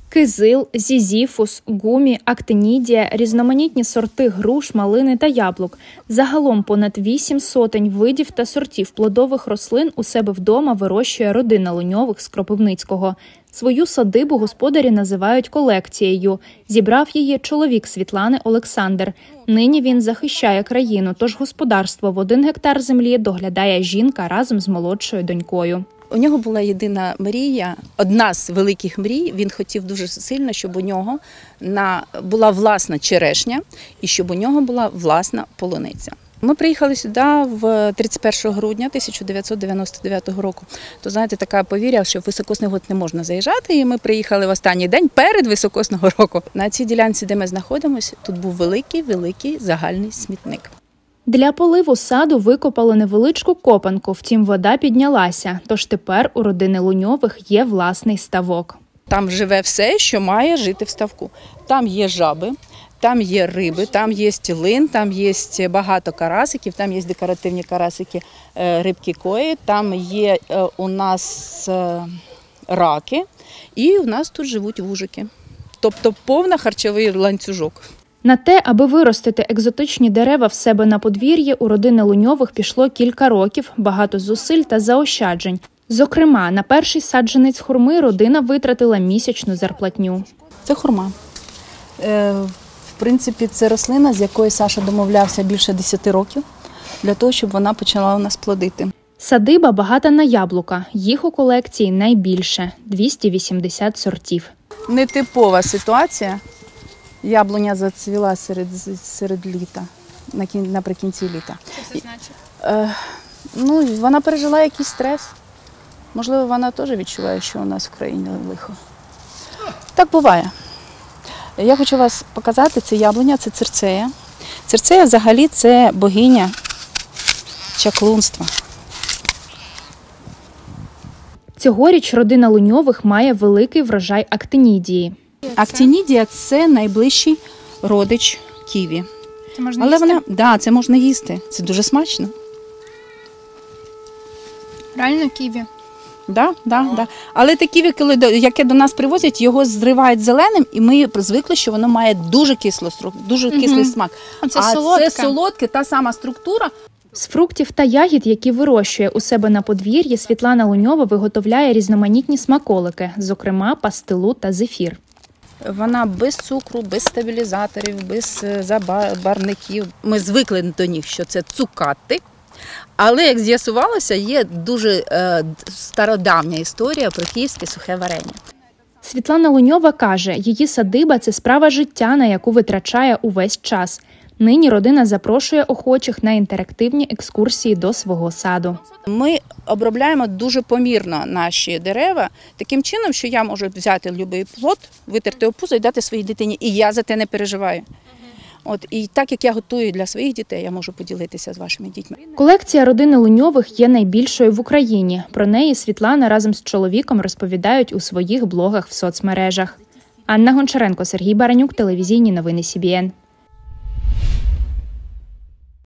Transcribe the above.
Кизил, зізіфус, гумі, актинідія, різноманітні сорти груш, малини та яблук. Загалом понад 8 сотень видів та сортів плодових рослин у себе вдома вирощує родина Луньових з Кропивницького. Свою садибу господарі називають колекцією. Зібрав її чоловік Світлани Олександр. Нині він захищає країну, тож господарство в 1 гектар землі доглядає жінка разом з молодшою донькою. У нього була єдина мрія, одна з великих мрій. Він хотів дуже сильно, щоб у нього була власна черешня і щоб у нього була власна полуниця. Ми приїхали сюди в 31 грудня 1999 року. То, знаєте, така повір'я, що в високосний год не можна заїжджати, і ми приїхали в останній день перед високосного року. На цій ділянці, де ми знаходимося, тут був великий загальний смітник. Для поливу саду викопали невеличку копанку, втім вода піднялася, тож тепер у родини Луньових є власний ставок. Там живе все, що має жити в ставку. Там є жаби, там є риби, там є лин, там є багато карасиків, там є декоративні карасики, рибки кої, там є у нас раки і у нас тут живуть вужики. Тобто повний харчовий ланцюжок. На те, аби виростити екзотичні дерева в себе на подвір'ї, у родини Луньових пішло кілька років, багато зусиль та заощаджень. Зокрема, на перший саджанець хурми родина витратила місячну зарплатню. Це хурма. В принципі, це рослина, з якою Саша домовлявся більше 10 років, для того, щоб вона почала у нас плодити. Садиба багата на яблука. Їх у колекції найбільше – 280 сортів. Нетипова ситуація. Яблуня зацвіла серед літа, наприкінці літа. Що це значить? Вона пережила якийсь стрес. Можливо, вона теж відчуває, що у нас в країні лихо. Так буває. Я хочу вас показати, це яблуня, це цирцея. Цирцея взагалі це богиня чаклунства. Цьогоріч родина Луньових має великий врожай актинідії. Актинідія – це найближчий родич ківі. Це можна їсти? Це можна їсти. Це дуже смачно. Реально ківі? Да. Але те ківі, яке до нас привозять, його зривають зеленим, і ми звикли, що воно має дуже кислий смак. Це солодке. Це солодке, та сама структура. З фруктів та ягід, які вирощує у себе на подвір'ї, Світлана Луньова виготовляє різноманітні смаколики, зокрема пастилу та зефір. Вона без цукру, без стабілізаторів, без забарвників. Ми звикли до них, що це цукати. Але, як з'ясувалося, є дуже стародавня історія про київське сухе варення. Світлана Луньова каже, її садиба – це справа життя, на яку витрачає увесь час. Нині родина запрошує охочих на інтерактивні екскурсії до свого саду. Ми обробляємо дуже помірно наші дерева, таким чином, що я можу взяти будь-який плод, витерти опузо і дати своїй дитині. І я за те не переживаю. І так, як я готую для своїх дітей, я можу поділитися з вашими дітьми. Колекція родини Луньових є найбільшою в Україні. Про неї Світлана разом з чоловіком розповідають у своїх блогах в соцмережах. Анна Гончаренко, Сергій Баранюк, телевізійні новини СІБІН.